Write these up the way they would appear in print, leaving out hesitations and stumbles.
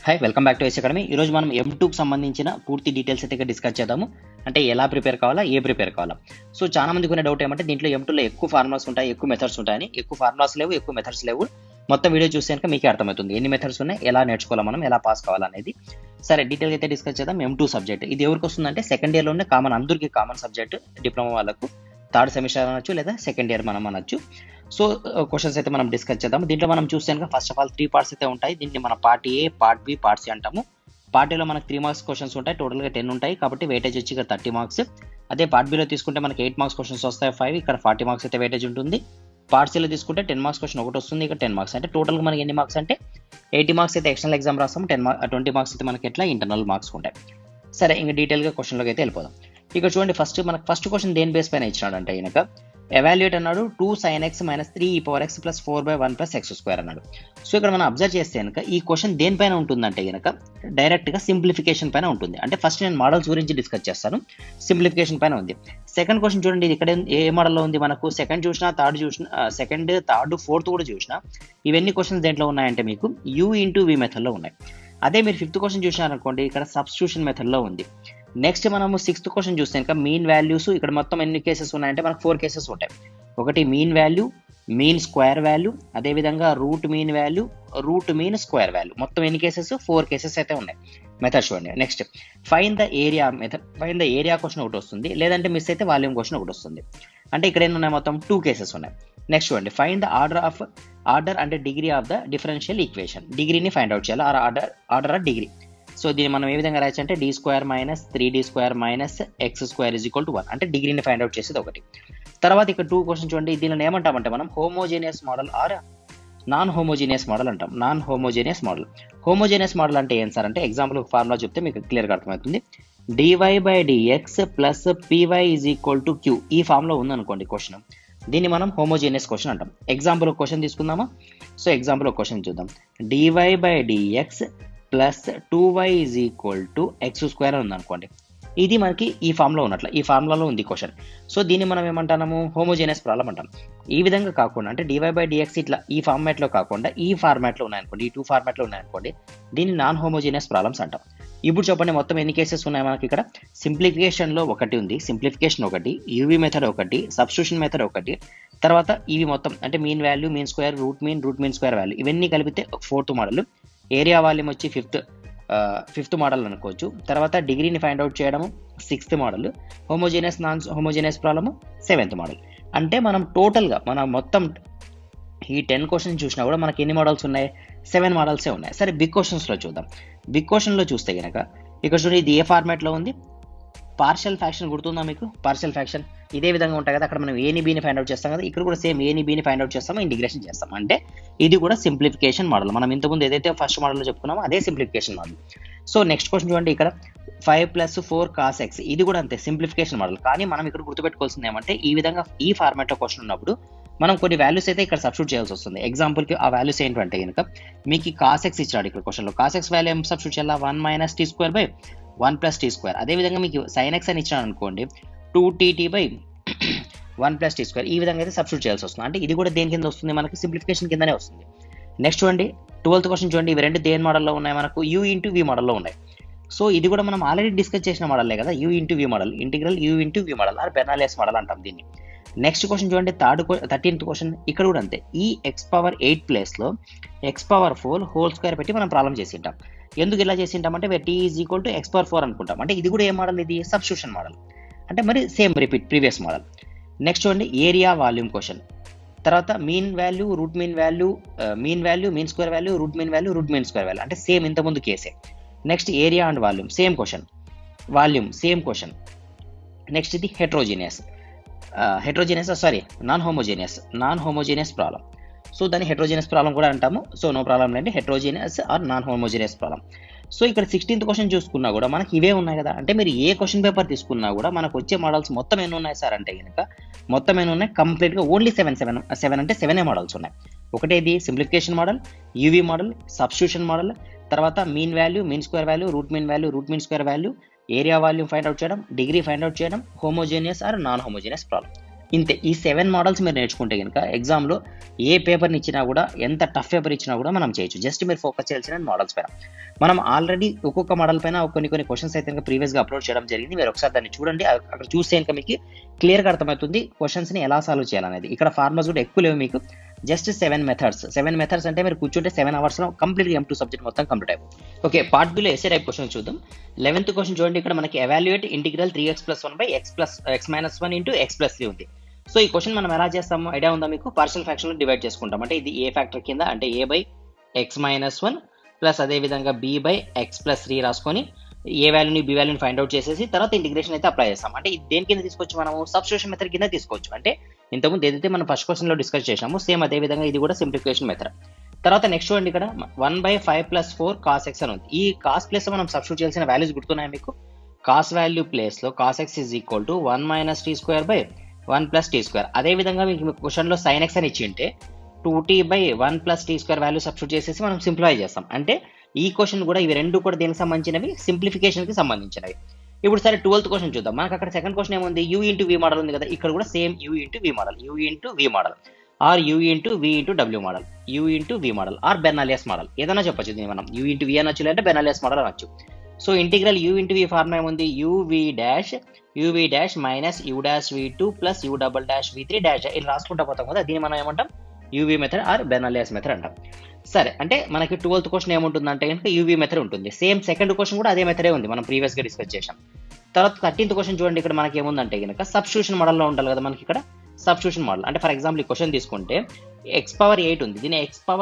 Hi welcome back to S academy. ఈరోజు మనం M2కి సంబంధించిన పూర్తి డీటెయిల్స్ అయితే డిస్కస్ చేద్దాము. అంటే ఎలా ప్రిపేర్ కావాలా, ఏ ప్రిపేర్ కావాలా. సో చాలా మందికి ఉన్న డౌట్ ఏమంటే దీంట్లో M2లో ఎక్కువ ఫార్ములాస్ ఉంటాయి, ఎక్కువ మెథడ్స్ ఉంటాయని. ఎక్కువ ఫార్ములాస్ లేవు, ఎక్కువ మెథడ్స్ లేవు. మొత్తం వీడియో చూస్తే కనుక మీకే అర్థమవుతుంది ఎన్ని మెథడ్స్ ఉన్నాయి, ఎలా నేర్చుకోవాలా, మనం ఎలా పాస్ కావాలనేది. సరే డీటెయిల్గా అయితే డిస్కస్ చేద్దాం. M2 సబ్జెక్ట్ ఇది ఎవరికి వస్తుందంటే సెకండ్ ఇయర్లోనే కామన్, అందరికీ కామన్ సబ్జెక్ట్. డిప్లొమా వాళ్ళకు థర్డ్ సెమిస్టర్ అనొచ్చు లేదా సెకండ్ ఇయర్ మనం అనొచ్చు. సో క్వశ్చన్స్ అయితే మనం డిస్కస్ చేద్దాం. దీంట్లో మనం చూస్తే కనుక ఫస్ట్ ఆఫ్ ఆల్ 3 పార్ట్స్ అయితే ఉంటాయి. దీన్ని మన part A, part B, part C అంటాము. పార్ట్ ఏలో మనకు 3 మార్క్స్ క్వశ్చన్స్ ఉంటాయి, టోటల్గా 10 ఉంటాయి కాబట్టి వెయిటేజ్ వచ్చి ఇక్కడ 30 మార్క్స్. అదే పార్ట్ బిలో తీసుకుంటే మనకి 8 మార్క్స్ క్వశ్చన్స్ వస్తాయి, 5 ఇక్కడ 40 మార్క్స్ అయితే వెయిటేజ్ ఉంటుంది. పార్ట్ సిలో తీసుకుంటే 10 మార్క్స్ క్వశ్చన్ ఒకటి వస్తుంది, ఇక్కడ 10 మార్క్స్. అంటే టోటల్గా మనకి ఎన్ని మార్క్స్ అంటే 80 మార్క్స్ అయితే ఎక్స్టర్నల్ ఎగ్జామ్ రాస్తాం, 20 మార్క్స్ అయితే మనకి ఎట్లా ఇంటర్నల్ మార్క్స్ ఉంటాయి. సరే ఇంకా డీటెయిల్గా క్వశ్చన్లోకి అయితే వెళ్ళిపోదాం. ఇక్కడ చూడండి మనకు ఫస్ట్ క్వశ్చన్ దేని బేస్ పైన ఇచ్చినాడంటే కనుక ఎవాల్యుయేట్ అన్నాడు 2 sin x - 3 e power x + 4/1 + x² అన్నాడు. సో ఇక్కడ మనం అబ్జర్వ్ చేస్తే కనుక ఈ క్వశ్చన్ దేనిపైన ఉంటుందంటే కనుక డైరెక్ట్గా సింప్లిఫికేషన్ పైన ఉంటుంది. అంటే ఫస్ట్ నేను మోడల్స్ గురించి డిస్కస్ చేస్తాను, సింప్లిఫికేషన్ పైన ఉంది. సెకండ్ క్వశ్చన్ చూడండి, ఇది ఇక్కడ ఏ మోడల్లో ఉంది, మనకు సెకండ్ చూసినా, థర్డ్ చూసినా, సెకండ్, థర్డ్, ఫోర్త్ కూడా చూసినా ఇవన్నీ క్వశ్చన్స్ దేంట్లో ఉన్నాయంటే మీకు U × V మెథడ్లో ఉన్నాయి. అదే మీరు ఫిఫ్త్ క్వశ్చన్ చూసినారనుకోండి, ఇక్కడ సబ్స్టిట్యూషన్ మెథడ్లో ఉంది. నెక్స్ట్ మనము సిక్స్త్ క్వశ్చన్ చూస్తే కనుక మీన్ వాల్యూస్, ఇక్కడ మొత్తం ఎన్ని కేసెస్ ఉన్నాయంటే మనకు 4 కేసెస్ ఉంటాయి. ఒకటి mean value, mean square value, అదేవిధంగా root mean value, root mean square value. మొత్తం ఎన్ని కేసెస్? 4 కేసెస్ అయితే ఉన్నాయి. మెథడ్ చూడండి. Next find the area method. Find the area question ఒకటి వస్తుంది, లేదంటే మిస్ అయితే వాల్యూమ్ క్వశ్చన్ ఒకటి వస్తుంది. అంటే ఇక్కడ ఎన్ని ఉన్నాయి? మొత్తం 2 కేసెస్ ఉన్నాయి. నెక్స్ట్ చూడండి, ఫైండ్ ద ఆర్డర్ అంటే degree of the differential equation. డిగ్రీని ఫైండ్ అవుట్ చేయాలి, ఆర్డర్ ఆఫ్ డిగ్రీ. సో దీన్ని మనం ఏ విధంగా రాయొచ్చు అంటే d² - 3d² - x² = 1. అంటే డిగ్రీని ఫైండ్ అవుట్ చేసేది ఒకటి. తర్వాత ఇక్కడ 2 క్వశ్చన్ చూడండి, దీనిని ఏమంటామంటే మనం homogeneous model or non homogeneous model అంటాం. Non homogeneous model. Homogeneous model అంటే ఏం సార్ అంటే ఎగ్జాంపుల్ ఫార్ములా చెప్తే మీకు క్లియర్గా అర్థమవుతుంది. dy/dx + py = q. ఈ ఫామ్లో ఉందనుకోండి క్వశ్చన్, దీన్ని మనం హోమోజీనియస్ క్వశ్చన్ అంటాం. ఎగ్జాంపుల్ ఒక క్వశ్చన్ తీసుకుందామా? సో ఎగ్జాంపుల్ ఒక క్వశ్చన్ చూద్దాం. dy/dx + 2y = x² ఉంది అనుకోండి, ఇది మనకి ఈ ఫామ్లో ఉన్నట్లు, ఈ ఫార్ములాలో ఉంది క్వశ్చన్. సో దీన్ని మనం ఏమంటాము? హోమోజీనియస్ ప్రాబ్లం అంటాం. ఈ విధంగా కాకుండా అంటే dy/dx ఇట్లా ఈ ఫార్మాట్లో కాకుండా ఈ ఫార్మాట్లో ఉన్నాయనుకోండి, ఈ 2 ఫార్మాట్లో ఉన్నాయనుకోండి, దీన్ని నాన్ హోమోజీనియస్ ప్రాబ్లమ్స్ అంటాం. ఇప్పుడు చెప్పండి మొత్తం ఎన్ని కేసెస్ ఉన్నాయి మనకి ఇక్కడ? సింప్లిఫికేషన్లో ఒకటి ఉంది, సింప్లిఫికేషన్ ఒకటి, యూవీ మెథడ్ ఒకటి, సబ్స్టిట్యూషన్ మెథడ్ ఒకటి, తర్వాత ఇవి మొత్తం అంటే mean value, mean square, root mean square value, ఇవన్నీ కలిపితే 4th మోడల్. ఏరియా వాల్యూమ్ వచ్చి ఫిఫ్త్ మోడల్ అనుకోవచ్చు. తర్వాత డిగ్రీని ఫైండ్ అవుట్ చేయడము 6th model. Homogeneous non homogeneous problem 7th model. అంటే మనం టోటల్గా మనం మొత్తం ఈ 10 క్వశ్చన్స్ చూసినా కూడా మనకి ఎన్ని మోడల్స్ ఉన్నాయి? 7 మోడల్సే ఉన్నాయి. సరే బిగ్ క్వశ్చన్స్లో చూద్దాం. బిగ్ క్వశ్చన్లో చూస్తే కనుక ఇక్కడ చూడండి, ఇది ఏ ఫార్మాట్లో ఉంది? పార్షియల్ ఫ్రాక్షన్ గుర్తుందా మీకు? పార్షియల్ ఫ్రాక్షన్ ఇదే విధంగా ఉంటాయి కదా, అక్కడ మనం ఏని బీని ఫైండ్ అవుట్ చేస్తాం కదా, ఇక్కడ కూడా సేమ్ ఏని బీని ఫైండ్ అవుట్ చేస్తాము, ఇంటిగ్రేషన్ చేస్తాం. అంటే ఇది కూడా సింప్లిఫికేషన్ మోడల్. మనం ఇంతకుముందు ఏదైతే ఫస్ట్ మోడల్లో చెప్పుకున్నామో అదే simplification model. So next question చూడండి, ఇక్కడ 5 + 4 cos x, ఇది కూడా అంతే సింప్లిఫికేషన్ మోడల్. కానీ మనం ఇక్కడ గుర్తుపెట్టుకోవాల్సింది ఏమంటే ఈ విధంగా ఈ ఫార్మాట్లో క్వశ్చన్ ఉన్నప్పుడు మనం కొన్ని వాల్యూస్ అయితే ఇక్కడ సబ్స్టిట్యూట్ చేయాల్సి వస్తుంది. ఎగ్జాంపుల్కి ఆ వాల్యూస్ ఏంటంటే కనుక మీకు cos x ఇచ్చాడు ఇక్కడ క్వశ్చన్లో. cos x వాల్యూ ఏం సబ్స్టిట్యూట్ చేయాలా? 1 - t² / 1 + t². అదేవిధంగా మీకు sin x అని ఇచ్చాను అనుకోండి, 2t/1 + t². ఈ విధంగా అయితే సబ్స్టిట్యూట్ చేయాల్సి వస్తుంది. అంటే ఇది కూడా దేని కింద వస్తుంది? మనకి సింప్లిఫికేషన్ కిందనే వస్తుంది. నెక్స్ట్ చూడండి 12th క్వశ్చన్ చూడండి, ఇవి రెండు దేని మోడల్లో ఉన్నాయి? మనకు U × V మోడల్లో ఉన్నాయి. సో ఇది కూడా మనం ఆల్రెడీ డిస్కస్ చేసిన మోడలే కదా, U × V model, integral U × V model or Bernoulli's model అంటాం దీన్ని. నెక్స్ట్ క్వశ్చన్ చూడండి 13th క్వశ్చన్, ఇక్కడ కూడా అంతే. ఈ x⁸ ప్లేస్లో x⁴² పెట్టి మనం ప్రాబ్లం చేసి ఉంటాం. ఎందుకు ఇలా చేసి ఉంటాం అంటే t = x⁴ అనుకుంటాం. అంటే ఇది కూడా ఏ మోడల్? ఇది సబ్స్టిట్యూషన్ మోడల్. అంటే మరి same repeat previous model. Next చూడండి ఏరియా వాల్యూమ్ క్వశ్చన్. తర్వాత mean value, root mean value, mean square value, root mean value, root mean square value, అంటే సేమ్ ఇంతకుముందు కేసే. Next area and volume same question, volume same question. Next ఇది non homogeneous problem. So దాన్ని heterogeneous problem కూడా అంటాము. So no problem లేండి, heterogeneous or non homogeneous problem. So ఇక్కడ 16th question చూసుకున్నా కూడా మనకి ఇవే ఉన్నాయి కదా. అంటే మీరు ఏ క్వశ్చన్ పేపర్ తీసుకున్నా కూడా మనకు వచ్చే మోడల్స్ మొత్తం ఎన్ని ఉన్నాయి సార్ అంటే కనుక మొత్తం ఎన్ని ఉన్నాయి? కంప్లీట్గా ఓన్లీ 7 అంటే 7 మోడల్స్ ఉన్నాయి. ఒకటేది simplification model, UV model, substitution model, తర్వాత mean value, mean square value, root mean square value, area volume find out చేయడం, డిగ్రీ ఫైండ్ అవుట్ చేయడం, homogeneous or non homogeneous problem. ఇంతే. ఈ 7 మోడల్స్ మీరు నేర్చుకుంటే కనుక ఎగ్జామ్లో ఏ పేపర్ని ఇచ్చినా కూడా, ఎంత టఫ్ పేపర్ ఇచ్చినా కూడా మనం చేయొచ్చు. జస్ట్ మీరు ఫోకస్ చేయాల్సిన మోడల్స్ పైన. మనం ఆల్రెడీ ఒక్కొక్క మోడల్ పైన కొన్ని క్వశ్చన్స్ అయితే కనుక ప్రీవియస్గా అప్లోడ్ చేయడం జరిగింది. మీరు ఒకసారి దాన్ని చూడండి. అక్కడ చూస్తే కనుక మీకు క్లియర్గా అర్థమవుతుంది క్వశ్చన్స్ని ఎలా సాల్వ్ చేయాలనేది. ఇక్కడ ఫార్ములాస్ కూడా ఎక్కువ లేవు మీకు. జస్ట్ 7 మెథడ్స్ అంటే మీరు కూర్చుంటే 7 అవర్స్లో కంప్లీట్గా M2 సబ్జెక్ట్ మొత్తం కంప్లీట్ అయిపోతుంది. ఓకే, పార్ట్ బిలో ఎస్ఏ టైప్ క్వశ్చన్ చూద్దాం. 11th క్వశ్చన్ చూడండి. ఇక్కడ మనకి evaluate integral 3x+1/x-1 into x+3 ఉంది. సో ఈ క్వశ్చన్ మనం ఎలా చేస్తాము ఐడియా ఉందా మీకు? పార్షియల్ ఫ్రాక్షన్లో డివైడ్ చేసుకుంటాం. అంటే ఇది ఏ ఫ్యాక్టర్ కింద అంటే a/x-1 ప్లస్ అదేవిధంగా b/x+3 రాసుకొని ఏ వాల్యూని బి వాల్యూని ఫైండ్ అవుట్ చేసేసి తర్వాత ఇంటిగ్రేషన్ అయితే అప్లై చేస్తాం. అంటే ఇది దేని కింద తీసుకోవచ్చు? మనము సబ్స్టిట్యూషన్ మెథడ్ కింద తీసుకోవచ్చు. అంటే ఇంతకుముందు ఏదైతే మనం ఫస్ట్ క్వశ్చన్లో డిస్కస్ చేసాము సేమ్ అదే విధంగా ఇది కూడా సింప్లిఫికేషన్ మెథడ్. తర్వాత నెక్స్ట్ చూడండి, ఇక్కడ 1/5+4 cos x అని ఉంది. ఈ కాస్ ప్లేస్ లో మనం సబ్స్టిట్యూట్ చేయాల్సిన వాల్యూస్ గుర్తున్నాయి మీకు? కాస్ వాల్యూ ప్లేస్ లో cos x = 1 - t²/1 + t². అదే విధంగా మీకు క్వశ్చన్లో sin x అని ఇచ్చింటే 2t/1 + t² వాల్యూ సబ్స్టిట్యూట్ చేసేసి మనం సింప్లిఫై చేస్తాం. అంటే ఈ క్వశ్చన్ కూడా ఇవి రెండు కూడా దేనికి సంబంధించినవి? సింప్లిఫికేషన్ కి సంబంధించినవి. ఇప్పుడు సరే 12th క్వశ్చన్ చూద్దాం. మనకు అక్కడ సెకండ్ క్వశ్చన్ ఏముంది? u × v మోడల్ ఉంది కదా. ఇక్కడ కూడా same u × v model or u × v × w model, u × v model or Bernoulli's model ఏదైనా చెప్పొచ్చు. దీన్ని మనం u × v అనొచ్చు లేదంటే బెర్నాలియస్ మోడల్ అనొచ్చు. So integral u × v formula ఏముంది? uv' - u'(v2 + u'(v3) ఇలా రాసుకుంటా పోతాం కదా. దీన్ని మనం ఏమంటాం? uv method or Bernoulli's method అంటాం. సరే, అంటే మనకి 12th క్వశ్చన్ ఏముంటుందంటే కనుక uv మెథడ్ ఉంటుంది. సేమ్ సెకండ్ క్వశ్చన్ కూడా అదే మెథడే ఉంది, మనం ప్రీవియస్గా డిస్కస్ చేసాం. తర్వాత 13th క్వశ్చన్ చూడండి. ఇక్కడ మనకి ఏముందంటే కనుక సబ్స్టిట్యూషన్ మోడల్లో ఉండాలి కదా మనకి. ఇక్కడ సబ్స్టిట్యూషన్ మోడల్ అంటే ఫర్ ఎగ్జాంపుల్ ఈ క్వశ్చన్ తీసుకుంటే x⁴ ఉంది. దీన్ని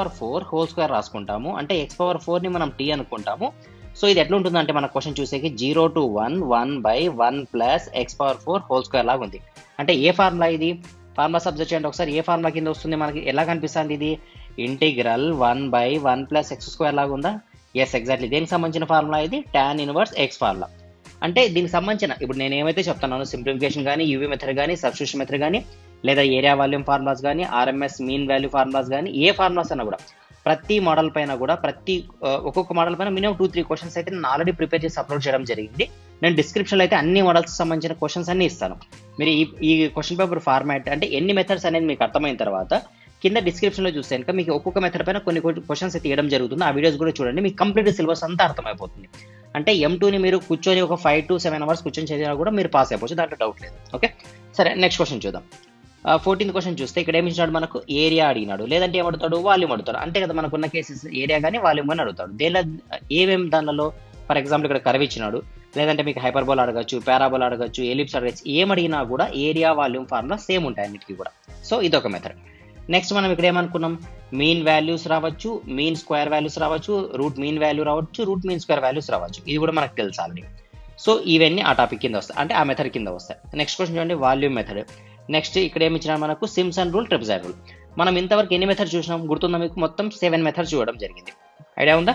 x⁴² రాసుకుంటాము. అంటే x⁴ ని మనం t అనుకుంటాము. సో ఇది ఎట్లా ఉంటుంది అంటే మన క్వశ్చన్ చూసేకి 0 to 1 1/1 + x⁴² లాగా ఉంది. అంటే ఏ ఫార్ములా ఇది? ఫార్ములా సబ్జెక్ట్ చేయండి ఒకసారి. ఏ ఫార్ములా కింద వస్తుంది మనకి? ఎలా కనిపిస్తుంది ఇది? ఇంటిగ్రల్ 1/1 + x² లాగా ఉందా? Yes, exactly. దేనికి సంబంధించిన ఫార్ములా ఇది? tan 1x formula. అంటే దీనికి సంబంధించిన ఇప్పుడు నేను ఏమైతే చెప్తున్నాను సింప్లిఫికేషన్ కానీ, యూవీ మెథడ్ కానీ, సబ్స్టిట్యూషన్ మెథడ్ కానీ, లేదా ఏరియా వాల్యూమ్ ఫార్ములాస్ కానీ, ఆర్ఎంఎస్ మీన్ వాల్యూ ఫార్ములాస్ కానీ, ఏ ఫార్ములాస్ అన్నా కూడా ప్రతి మోడల్ పైన కూడా ఒక్కొక్క మోడల్ పైన మినిమం 2-3 క్వశ్చన్స్ అయితే నేను ఆల్రెడీ ప్రిపేర్ చేసి అప్లోడ్ చేయడం జరిగింది. నేను డిస్క్రిప్షన్లో అయితే అన్ని మోడల్స్ సంబంధించిన క్వశ్చన్స్ అన్ని ఇస్తాను. మీరు ఈ క్వశ్చన్ పేపర్ ఫార్మాట్ అంటే ఎన్ని మెథడ్స్ అనేది మీకు అర్థమైన తర్వాత కింద డిస్క్రిప్షన్లో చూస్తే కనుక మీకు ఒక్కొక్క మెథడ్ పైన కొన్ని క్వశ్చన్స్ అయితే ఇవ్వడం జరుగుతుంది. ఆ వీడియోస్ కూడా చూడండి, మీకు కంప్లీట్ సిలబస్ అంతా అర్థమైపోతుంది. అంటే M2ని మీరు కూర్చొని ఒక 5 to 7 అవర్స్ కూర్చొని చదివినా కూడా మీరు పాస్ అయిపోవచ్చు, దాంట్లో డౌట్ లేదు. ఓకే, సరే నెక్స్ట్ క్వశ్చన్ చూద్దాం. 14th క్వశ్చన్ చూస్తే ఇక్కడ ఏమి ఇచ్చినాడు మనకు? ఏరియా అడిగినాడు, లేదంటే ఏమడుతాడు? వాల్యూమ్ అడుగుతాడు. అంతే కదా, మనకున్న కేసెస్ ఏరియా కానీ వాల్యూమ్ కానీ అడుగుతాడు. ఏమేమి దానిలో ఫర్ ఎగ్జాంపుల్ ఇక్కడ కర్వ్ ఇచ్చినాడు, లేదంటే మీకు హైపర్బోల్ అడగచ్చు, పారాబోల్ అడగచ్చు, ఎలిప్స్ అడగచ్చు. ఏమడిగినా కూడా ఏరియా వాల్యూమ్ ఫార్ములా సేమ్ ఉంటాయి అన్నిటికీ కూడా. సో ఇదొక మెథడ్. నెక్స్ట్ మనం ఇక్కడ ఏమనుకున్నాం? మీన్ వాల్యూస్ రావచ్చు, మీన్ స్క్వేర్ వాల్యూస్ రావచ్చు, రూట్ మీన్ వాల్యూ రావచ్చు, రూట్ మీన్ స్క్వేర్ వాల్యూస్ రావచ్చు. ఇది కూడా మనకు తెలుసు ఆల్రెడీ. సో ఇవన్నీ ఆ టాపిక్ కింద వస్తాయి, అంటే ఆ మెథడ్ కింద వస్తాయి. నెక్స్ట్ క్వశ్చన్ చూడండి, వాల్యూమ్ మెథడ్. నెక్స్ట్ ఇక్కడ ఏమి ఇచ్చినా మనకు? Simpson rule, trapezoid rule. మనం ఇంతవరకు ఎన్ని మెథడ్స్ చూసినాం గుర్తుందా మీకు? మొత్తం 7 మెథడ్స్ చూడడం జరిగింది. ఐడియా ఉందా?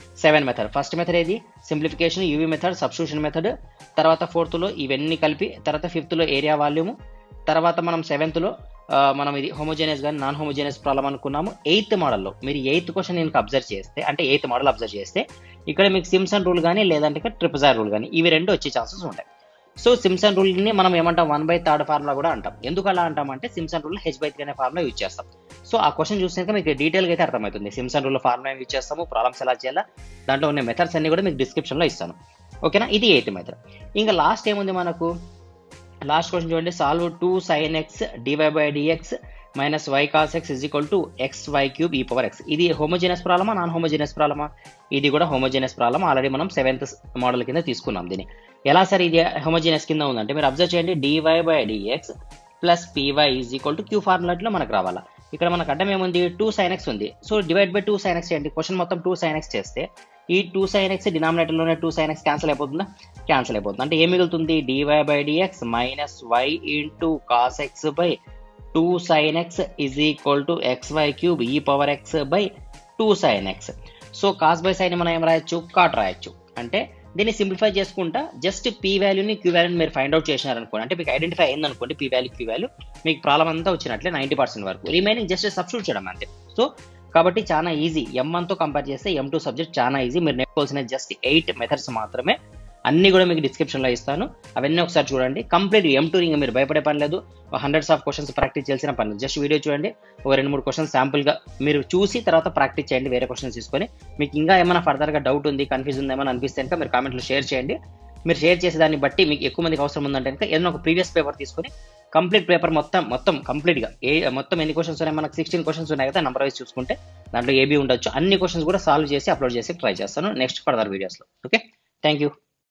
7 మెథడ్. ఫస్ట్ మెథడ్ ఏది? Simplification, UV method, substitution method. తర్వాత 4th లో ఇవన్నీ కలిపి, తర్వాత 5th లో ఏరియా వాల్యూమ్, తర్వాత మనం 7th లో మనం ఇది హోమోజీనియస్ కానీ నాన్ హోమోజీనియస్ ప్రాబ్లం అనుకున్నాము. 8th మోడల్లో మీరు 8th క్వశ్చన్ నేను అబ్జర్వ్ చేస్తే, అంటే 8th మోడల్ అబ్జర్వ్ చేస్తే ఇక్కడ మీకు సింప్సన్ రూల్ కానీ లేదంటే ఇక్కడ ట్రెపెజాయిడ్ రూల్ కానీ ఇవి రెండు వచ్చే ఛాన్సెస్ ఉంటాయి. సో సింప్సన్ రూల్ని మనం ఏమంటాం? 1/3 ఫార్ములా కూడా అంటాం. ఎందుకు అలా అంటామంటే సింప్సన్ రూల్ h/3 అనే ఫార్ములా యూజ్ చేస్తాం. సో ఆ క్వశ్చన్ చూసినాక మీకు డీటెయిల్గా అయితే అర్థమవుతుంది సింప్సన్ రూల్ ఫార్ములా యూజ్ చేస్తాము, ప్రాబ్లమ్స్ ఎలా చేయాలా, దాంట్లో ఉన్న మెథడ్స్ అన్ని కూడా మీకు డిస్క్రిప్షన్లో ఇస్తాను. ఓకేనా? ఇది 8th మెథడ్. ఇంకా లాస్ట్ ఏముంది మనకు? లాస్ట్ క్వశ్చన్ చూడండి, solve 2 sin x dy/dx - y cos x = xy³ e⁴x. ఇది హోమోజీనియస్ ప్రాబ్లమా నాన్ హోమోజీనియస్ ప్రాబ్లమా? ఇది కూడా హోమోజీనియస్ ప్రాబ్లమ్. ఆల్రెడీ మనం 7th మోడల్ కింద తీసుకున్నాం దీన్ని. ఎలా సార్ ఇది హోమోజీనియస్ కింద ఉందంటే మీరు అబ్జర్వ్ చేయండి, dy/dx + py = q ఫార్ములాలో మనకు రావాలా. ఇక్కడ మనకు అడ్డం ఏముంది? 2 sin x ఉంది. సో /2 sin x చేయండి. క్వశ్చన్ మొత్తం 2 sin x చేస్తే ఈ 2 sin x డినామినేటర్లోనే 2 sin x క్యాన్సిల్ అయిపోతుందా? క్యాన్సిల్ అయిపోతుంది. అంటే ఏం మిగులుతుంది? dy/dx - y cos x / 2 sin x = xy³ e⁴x/2 sin x. So cos by sine మనం ఏం రాయొచ్చు? కాట్ రాయొచ్చు. అంటే దీన్ని సింప్లిఫై చేసుకుంటా జస్ట్ పీ వాల్యూని క్యూ వాల్యూని మీరు ఫైండ్ అవుట్ చేసినారనుకోండి, అంటే మీకు ఐడెంటిఫై అయింది అనుకోండి పీ వాల్యూ క్యూ వాల్యూ, మీకు ప్రాబ్లం అంతా వచ్చినట్లే 90% వరకు. రిమైనింగ్ జస్ట్ సబ్స్టిట్యూట్ చేయడం అంతే. సో కాబట్టి చాలా ఈజీ. M1తో కంపేర్ చేస్తే M2 సబ్జెక్ట్ చాలా ఈజీ. మీరు నేర్చుకోవాల్సిన జస్ట్ 8 మెథడ్స్ మాత్రమే. అన్నీ కూడా మీకు డిస్క్రిప్షన్లో ఇస్తాను, అవన్నీ ఒకసారి చూడండి. కంప్లీట్ M2 ఇంకా మీరు భయపడే పని లేదు, హండ్రెడ్స్ ఆఫ్ క్వశ్చన్స్ ప్రాక్టీస్ చేయాల్సిన పని లేదు. జస్ట్ వీడియో చూడండి, ఒక 2-3 క్వశ్చన్స్ శాంపుల్గా మీరు చూసి తర్వాత ప్రాక్టీస్ చేయండి వేరే క్వశ్చన్స్ తీసుకొని. మీకు ఇంకా ఏమైనా ఫర్దర్గా డౌట్ ఉంది, కన్ఫ్యూజ్ ఉంది ఏమైనా అనిపిస్తే కనుక మీరు కామెంట్లో షేర్ చేయండి. మీరు షేర్ చేసే దాన్ని బట్టి మీకు ఎక్కువ మందికి అవసరం ఉందంటే కనుక ఏదైనా ఒక ప్రీవియస్ పేపర్ తీసుకొని కంప్లీట్ పేపర్ మొత్తం కంప్లీట్గా మొత్తం ఎన్ని క్వశ్చన్స్ ఉన్నాయి, మనకు 16 క్వశ్చన్స్ ఉన్నాయి కదా, నెంబర్ వైజ్ చూసుకుంటే దాంట్లో ఏబీ ఉండొచ్చు, అన్ని క్వశ్చన్స్ కూడా సాల్వ్ చేసి అప్లోడ్ చేసి ట్రై చేస్తాను నెక్స్ట్ ఫర్దర్ వీడియోస్లో. Okay, thank you.